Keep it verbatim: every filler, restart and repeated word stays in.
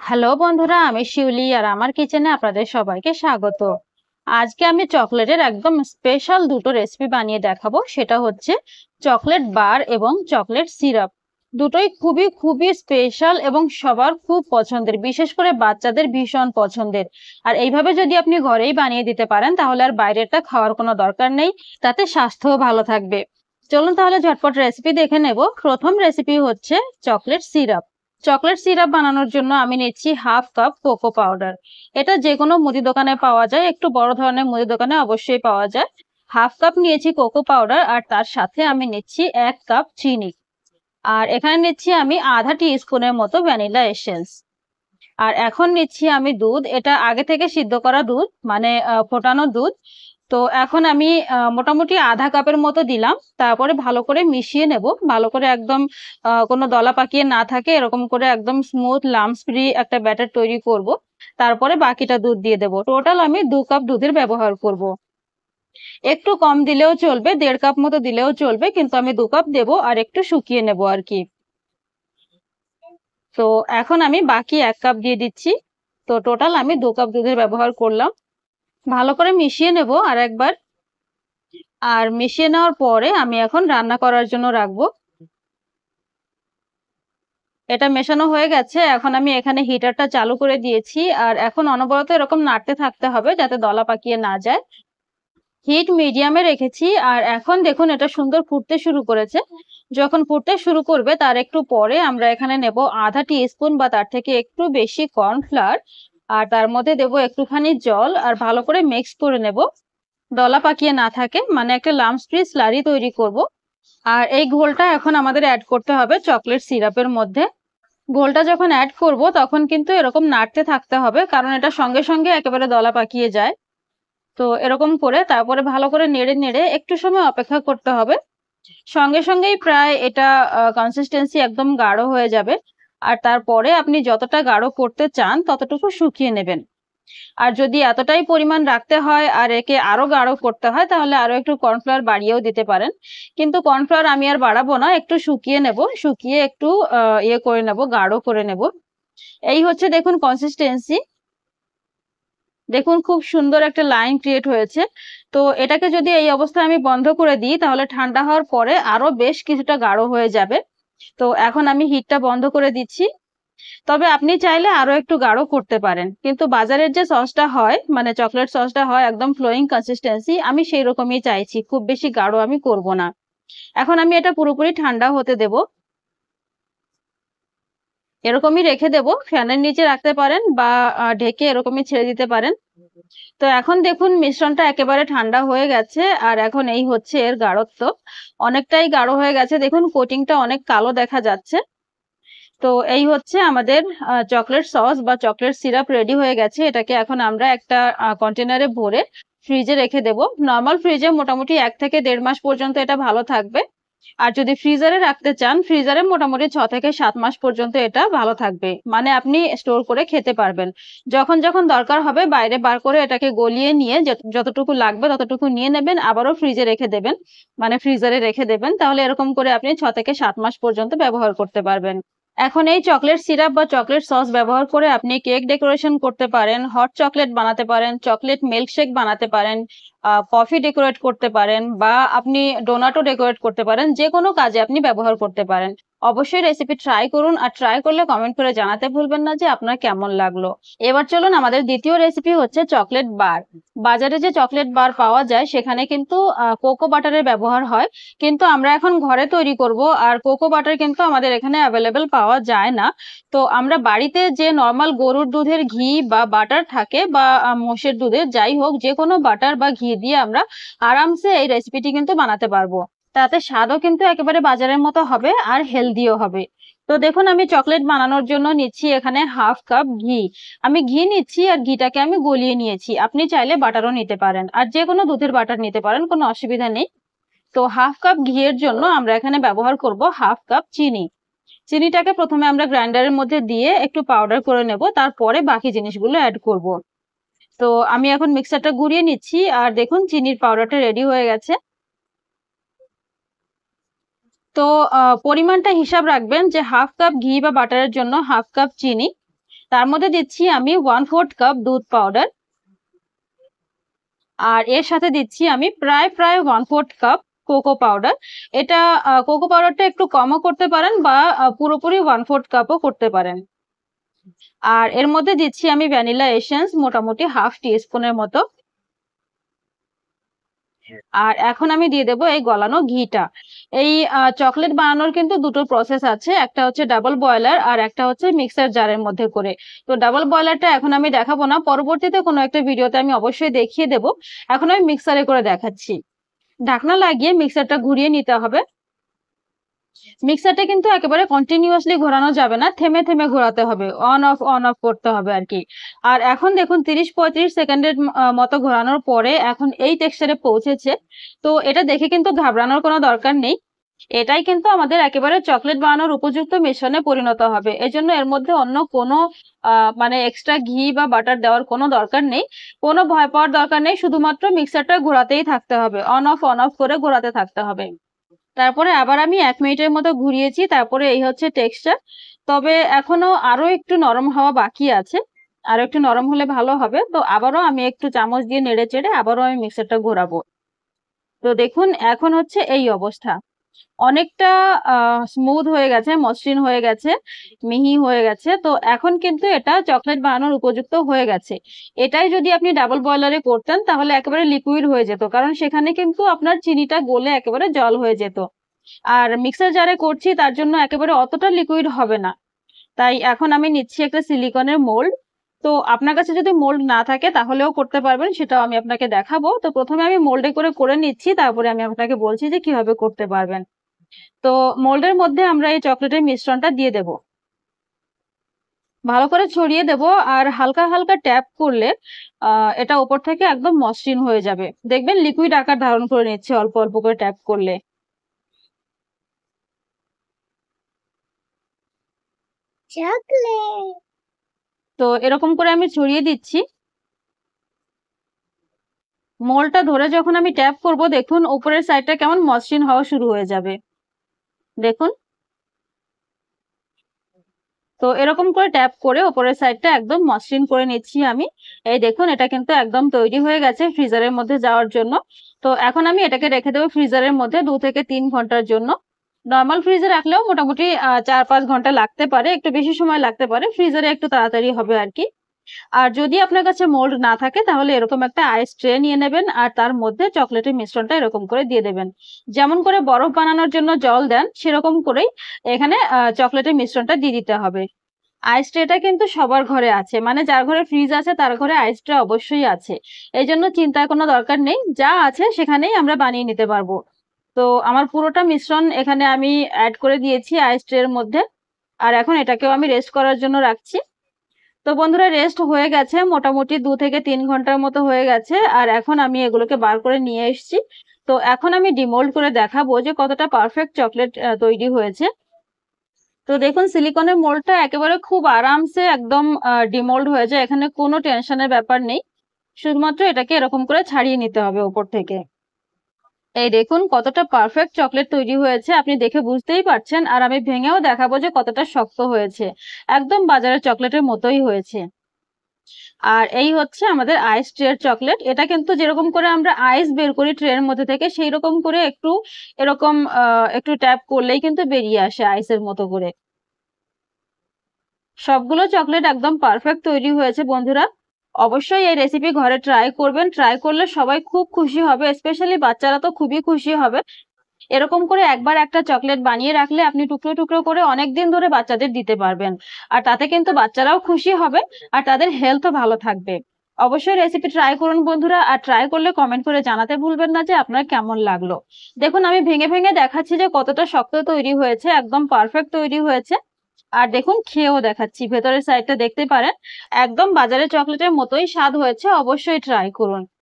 Hello বন্ধুরা, আমি শিউলি আর আমার কিচেনে আপনাদের সবাইকে স্বাগত। আজকে আমি চকলেটের একদম স্পেশাল দুটো রেসিপি বানিয়ে দেখাবো। সেটা হচ্ছে চকলেট বার এবং চকলেট সিরাপ। দুটোই খুবই খুবই স্পেশাল এবং সবার খুব পছন্দের, বিশেষ করে বাচ্চাদের ভীষণ পছন্দের। আর এইভাবে যদি আপনি ঘরেই বানিয়ে দিতে পারেন তাহলে আর বাইরেরটা খাওয়ার কোনো দরকার নেই, তাতে স্বাস্থ্যও ভালো থাকবে। চলুন তাহলে ঝটপট রেসিপি দেখে নেব। প্রথম রেসিপি হচ্ছে চকলেট সিরাপ। চকলেট সিরাপ বানানোর জন্য আমি নিচ্ছি হাফ কাপ কোকো পাউডার। এটা যে কোনো মুদি দোকানে পাওয়া যায়, একটু বড় ধরনের মুদি দোকানে অবশ্যই পাওয়া যায়। হাফ কাপ নিয়েছি কোকো পাউডার, আর তার সাথে আমি নিচ্ছি এক কাপ চিনি। আর এখানে নিচ্ছি আমি আধা টি স্পুনের মতো ভ্যানিলা এসেন্স। আর এখন নিচ্ছি আমি দুধ। এটা আগে থেকে সিদ্ধ করা দুধ, মানে আহ, ফোটানো দুধ। তো এখন আমি আহ, মোটামুটি আধা কাপের মতো দিলাম। তারপরে ভালো করে মিশিয়ে নেব, ভালো করে একদম আহ, কোনো দলা পাকিয়ে না থাকে এরকম করে একদম স্মুথ লাম্পস ফ্রি একটা ব্যাটার তৈরি করব। তারপরে বাকিটা দুধ দিয়ে দেবো। টোটাল আমি দু কাপ দুধের ব্যবহার করব। একটু কম দিলেও চলবে, দেড় কাপ মতো দিলেও চলবে, কিন্তু আমি দু কাপ দেবো আর একটু শুকিয়ে নেব আর কি। তো এখন আমি বাকি এক কাপ দিয়ে দিচ্ছি। তো টোটাল আমি দু কাপ দুধের ব্যবহার করলাম। ভালো করে মিশিয়ে নেব আর একবার। আর মিশিয়ে নেওয়ার পরে আমি এখন রান্না করার জন্য রাখবো। এটা মেশানো হয়ে গেছে, এখন আমি এখানে হিটারটা চালু করে দিয়েছি। আর এখন অনবরত এরকম নাড়তে থাকতে হবে যাতে দলা পাকিয়ে না যায়। হিট মিডিয়ামে রেখেছি। আর এখন দেখুন এটা সুন্দর ফুটতে শুরু করেছে। যখন ফুটতে শুরু করবে তার একটু পরে আমরা এখানে নেব আধা টি স্পুন বা তার থেকে একটু বেশি কর্নফ্লাওয়ার। আর তার মধ্যে দেব একটুখানি জল, আর ভালো করে মিক্স করে নেব, দলা পাকিয়ে না থাকে, মানে একটা লাম্পস ফ্রি স্লারি তৈরি করব। আর এই ঘোলটা এখন আমাদের অ্যাড করতে হবে চকলেট সিরাপের মধ্যে। ঘোলটা যখন অ্যাড করব তখন কিন্তু এরকম নাড়তে থাকতে হবে, কারণ এটা সঙ্গে সঙ্গে একেবারে দলা পাকিয়ে যায়। তো এরকম করে তারপরে ভালো করে নেড়ে নেড়ে একটু সময় অপেক্ষা করতে হবে। সঙ্গে সঙ্গেই প্রায় এটা কনসিস্টেন্সি একদম গাঢ় হয়ে যাবে। আর তারপরে আপনি যতটা গাঢ় করতে চান ততটুকু শুকিয়ে নেবেন। আর যদি এতটাই পরিমাণ রাখতে হয় আর একে আরো গাঢ় করতে হয় তাহলে আরো একটু কর্নফ্লাওয়ার বাড়িয়েও দিতে পারেন। কিন্তু কর্নফ্লাওয়ার আমি আর বাড়াবো না, একটু শুকিয়ে নেব, শুকিয়ে একটু আহ ইয়ে করে নেব, গাঢ় করে নেব। এই হচ্ছে দেখুন কনসিস্টেন্সি। দেখুন খুব সুন্দর একটা লাইন ক্রিয়েট হয়েছে। তো এটাকে যদি এই অবস্থায় আমি বন্ধ করে দিই তাহলে ঠান্ডা হওয়ার পরে আরো বেশ কিছুটা গাঢ় হয়ে যাবে। তো এখন আমি হিটটা বন্ধ করে দিচ্ছি। তবে আপনি চাইলে আরো একটু গাঢ় করতে পারেন, কিন্তু বাজারের যে সসটা হয়, মানে চকলেট সসটা হয় একদম ফ্লোয়িং কনসিস্টেন্সি, আমি সেই রকমই চাইছি, খুব বেশি গাঢ় আমি করব না। এখন আমি এটা পুরোপুরি ঠান্ডা হতে দেব। এরকমই রেখে দেব, ফ্যানের নিচে রাখতে পারেন বা আহ, ঢেকে এরকমই ছেড়ে দিতে পারেন। তো এখন দেখুন মিশ্রণটা একেবারে ঠান্ডা হয়ে গেছে। আর এখন এই হচ্ছে এর গাঢ়ত্ব, অনেকটাই গাঢ় হয়ে গেছে। দেখুন কোটিংটা অনেক কালো দেখা যাচ্ছে। তো এই হচ্ছে আমাদের চকলেট সস বা চকলেট সিরাপ রেডি হয়ে গেছে। এটাকে এখন আমরা একটা কন্টেনারে ভরে ফ্রিজে রেখে দেব। নর্মাল ফ্রিজে মোটামুটি এক থেকে দেড় মাস পর্যন্ত এটা ভালো থাকবে। আর যদি ফ্রিজারে রাখতে চান ফ্রিজারে মোটামুটি ছ থেকে সাত মাস পর্যন্ত এটা ভালো থাকবে, মানে আপনি স্টোর করে খেতে পারবেন। যখন যখন দরকার হবে বাইরে বার করে এটাকে গলিয়ে নিয়ে যতটুকু লাগবে ততটুকু নিয়ে নেবেন, আবারও ফ্রিজে রেখে দেবেন, মানে ফ্রিজারে রেখে দেবেন। তাহলে এরকম করে আপনি ছ থেকে সাত মাস পর্যন্ত ব্যবহার করতে পারবেন। এখন এই চকলেট সিরাপ বা চকলেট সস ব্যবহার করে আপনি কেক ডেকোরেশন করতে পারেন, হট চকলেট বানাতে পারেন, চকলেট মিল্কশেক বানাতে পারেন, কফি ডেকোরেট করতে পারেন, বা আপনি ডোনাটও ডেকোরেট করতে পারেন। যে কোনো কাজে আপনি ব্যবহার করতে পারেন। অবশ্যই রেসিপি ট্রাই করুন, আর ট্রাই করলে কমেন্ট করে জানাতে ভুলবেন না যে আপনার কেমন লাগলো। এবার চলুন আমাদের দ্বিতীয় রেসিপি হচ্ছে চকলেট বার। বাজারে যে চকলেট বার পাওয়া যায় সেখানে কিন্তু কোকো বাটারের ব্যবহার হয়, কিন্তু আমরা এখন ঘরে তৈরি করব। আর কোকো বাটার কিন্তু আমাদের এখানে অ্যাভেলেবেল পাওয়া যায় না। তো আমরা বাড়িতে যে নর্মাল গরুর দুধের ঘি বা বাটার থাকে, বা আহ, মোষের দুধের, যাই হোক যে কোনো বাটার বা ঘি দিয়ে আমরা আরামসে এই রেসিপিটি কিন্তু বানাতে পারবো। তাতে স্বাদও কিন্তু একেবারে বাজারের মতো হবে আর হেলদিও হবে। তো দেখুন আমি চকলেট বানানোর জন্য নিচ্ছি এখানে হাফ কাপ ঘি। আমি ঘি নিচ্ছি আর ঘিটাকে আমি গলিয়ে নিয়েছি। আপনি চাইলে বাটারও নিতে পারেন, আর যে কোনো দুধের বাটার নিতে পারেন, কোনো অসুবিধা নেই। তো হাফ কাপ ঘিয়ের জন্য আমরা এখানে ব্যবহার করব হাফ কাপ চিনি। চিনিটাকে প্রথমে আমরা গ্রাইন্ডারের মধ্যে দিয়ে একটু পাউডার করে নেব, তারপরে বাকি জিনিসগুলো অ্যাড করব। তো আমি এখন মিক্সারটা ঘুরিয়ে নিচ্ছি, আর দেখুন চিনির পাউডারটা রেডি হয়ে গেছে। তো আহ, পরিমাণটা হিসাব রাখবেন যে হাফ কাপ ঘি বা বাটারের জন্য হাফ কাপ চিনি। তার মধ্যে দিচ্ছি আমি ওয়ান ফোর্থ কাপ দুধ পাউডার, আর এর সাথে দিচ্ছি আমি প্রায় প্রায় one fourth cup cocoa powder. এটা কোকো পাউডারটা একটু কমও করতে পারেন বা আহ, পুরোপুরি ওয়ান ফোর্থ কাপও করতে পারেন। আর এর মধ্যে দিচ্ছি আমি ভ্যানিলা এসেন্স মোটামুটি হাফ টি স্পুনের মতো। আর এখন আমি দিয়ে দেবো এই গলানো ঘিটা। এই চকলেট বানানোর কিন্তু দুটো প্রসেস আছে, একটা হচ্ছে ডাবল বয়লার আর একটা হচ্ছে মিক্সার জারের মধ্যে করে। তো ডাবল বয়লারটা এখন আমি দেখাবো না, পরবর্তীতে কোনো একটা ভিডিওতে আমি অবশ্যই দেখিয়ে দেবো। এখন আমি মিক্সারে করে দেখাচ্ছি। ঢাকনা লাগিয়ে মিক্সারটা ঘুরিয়ে নিতে হবে। মিক্সারটা কিন্তু একেবারে কন্টিনিউয়াসলি ঘোরানো যাবে না, থেমে থেমে ঘোরাতে হবে, অন অফ অন অফ করতে হবে আর কি। আর এখন দেখুন তিরিশ পঁয়ত্রিশ সেকেন্ডের মতো ঘোরানোর পরে এখন এই টেক্সচারে পৌঁছেছে। তো এটা দেখে কিন্তু ঘাবড়ানোর কোনো দরকার নেই, এটাই কিন্তু আমাদের একেবারে চকলেট বানানোর উপযুক্ত মিশ্রণে পরিণত হবে। এজন্য এর মধ্যে অন্য কোনো আহ মানে এক্সট্রা ঘি বা বাটার দেওয়ার কোনো দরকার নেই, কোনো ভয় পাওয়ার দরকার নেই, শুধুমাত্র মিক্সারটা ঘোরাতেই থাকতে হবে, অন অফ অন অফ করে ঘোরাতে থাকতে হবে। তারপরে আবার আমি এক মিনিটের মতো ঘুরিয়েছি, তারপরে এই হচ্ছে টেক্সচার। তবে এখনো আরো একটু নরম হওয়া বাকি আছে, আরো একটু নরম হলে ভালো হবে। তো আবারও আমি একটু চামচ দিয়ে নেড়ে চেড়ে আবারও আমি মিক্সারটা ঘোরাবো। তো দেখুন এখন হচ্ছে এই অবস্থা, অনেকটা আহ স্মুথ হয়ে গেছে, মসৃণ হয়ে গেছে, মিহি হয়ে গেছে। তো এখন কিন্তু এটা চকলেট বানানোর উপযুক্ত হয়ে গেছে। এটাই যদি আপনি ডাবল বয়লারে করতেন তাহলে একেবারে লিকুইড হয়ে যেত, কারণ সেখানে কিন্তু আপনার চিনিটা গলে একেবারে জল হয়ে যেত। আর মিক্সার জারে করছি তার জন্য একেবারে অতটা লিকুইড হবে না। তাই এখন আমি নিচ্ছি একটা সিলিকনের মোল্ড। তো আপনার কাছে যদি মোল্ড না থাকে তাহলেও করতে পারবেন, সেটাও আমি আপনাকে দেখাবো। তো প্রথমে আমি মোল্ডে করে করে নিচ্ছি, তারপরে আমি আপনাকে বলছি যে কিভাবে করতে পারবেন। তো মোল্ডের মধ্যে আমরা এই চকলেটের মিশ্রণটা দিয়ে দেব, ভালো করে ছড়িয়ে দেব। আর হালকা হালকা ট্যাপ করলে আহ এটা উপর থেকে একদম মসৃণ হয়ে যাবে, দেখবেন লিকুইড আকার ধারণ করে নিচ্ছে অল্প অল্প করে ট্যাপ করলে। তো এরকম করে আমি ছড়িয়ে দিচ্ছি। মোলটা ধরে যখন আমি ট্যাপ করব দেখুন উপরের সাইডটা কেমন মসৃণ হওয়া শুরু হয়ে যাবে, দেখুন। তো এরকম করে ট্যাপ করে উপরের সাইডটা একদম মসৃণ করে নিচ্ছি আমি। এই দেখুন এটা কিন্তু একদম তৈরি হয়ে গেছে ফ্রিজারের মধ্যে যাওয়ার জন্য। তো এখন আমি এটাকে রেখে দেবো ফ্রিজারের মধ্যে দু থেকে তিন ঘন্টার জন্য। নর্মাল ফ্রিজে রাখলেও মোটামুটি আহ চার পাঁচ ঘন্টা লাগতে পারে, একটু বেশি সময় লাগতে পারে, ফ্রিজারে একটু তাড়াতাড়ি হবে আর কি। আর যদি আপনার কাছে মোল্ড না থাকে তাহলে এরকম একটা আইস ট্রে নিয়ে নেবেন আর তার মধ্যে চকলেটের মিশ্রণটা এরকম করে দিয়ে দেবেন। যেমন করে বরফ বানানোর জন্য জল দেন সেরকম করেই এখানে চকলেটের মিশ্রণটা দিয়ে দিতে হবে। আইস ট্রেটা কিন্তু সবার ঘরে আছে, মানে যার ঘরে ফ্রিজ আছে তার ঘরে আইস ট্রে অবশ্যই আছে। এই জন্য চিন্তার কোনো দরকার নেই, যা আছে সেখানেই আমরা বানিয়ে নিতে পারবো। তো আমার পুরোটা মিশ্রণ এখানে আমি অ্যাড করে দিয়েছি আইস ট্রের মধ্যে। আর এখন এটাকেও আমি রেস্ট করার জন্য রাখছি। তো বন্ধুরা রেস্ট হয়ে গেছে, মোটামুটি দু থেকে তিন ঘন্টার মতো হয়ে গেছে। আর এখন আমি এগুলোকে বার করে নিয়ে এসেছি। তো এখন আমি ডিমোল্ড করে দেখাবো যে কতটা পারফেক্ট চকলেট তৈরি হয়েছে। তো দেখুন সিলিকনের মোল্ডটা একেবারে খুব আরামসে একদম ডিমোল্ড হয়ে যায়, এখানে কোনো টেনশনের ব্যাপার নেই। শুধুমাত্র এটাকে এরকম করে ছাড়িয়ে নিতে হবে উপর থেকে। এই দেখুন কতটা পারফেক্ট চকলেট তৈরি হয়েছে, আপনি দেখে বুঝতেই পারছেন। আর আমি ভেঙেও দেখাবো যে কতটা শক্ত হয়েছে, একদম বাজারের চকলেটের মতোই হয়েছে। আর এই হচ্ছে আমাদের আইস ট্রের চকলেট। এটা কিন্তু যেরকম করে আমরা আইস বের করি ট্রের মধ্যে থেকে সেই রকম করে একটু এরকম আহ একটু ট্যাপ করলেই কিন্তু বেরিয়ে আসে আইসের মতো করে। সবগুলো চকলেট একদম পারফেক্ট তৈরি হয়েছে বন্ধুরা। অবশ্যই এই রেসিপি ঘরে ট্রাই করবেন, ট্রাই করলে সবাই খুব খুশি হবে, স্পেশালি বাচ্চারা তো খুবই খুশি হবে। এরকম করে একবার একটা চকলেট বানিয়ে রাখলে আপনি টুকরো টুকরো করে অনেক দিন ধরে বাচ্চাদের দিতে পারবেন। আর তাতে কিন্তু বাচ্চারাও খুশি হবে আর তাদের হেলথও ভালো থাকবে। অবশ্যই রেসিপি ট্রাই করুন বন্ধুরা, আর ট্রাই করলে কমেন্ট করে জানাতে ভুলবেন না যে আপনার কেমন লাগলো। দেখুন আমি ভেঙে ভেঙে দেখাচ্ছি যে কতটা শক্ত তৈরি হয়েছে, একদম পারফেক্ট তৈরি হয়েছে। আর দেখুন খেয়েও দেখাচ্ছি, ভেতরের সাইডটা দেখতে পারেন, একদম বাজারের চকলেটের মতোই স্বাদ হয়েছে। অবশ্যই ট্রাই করুন।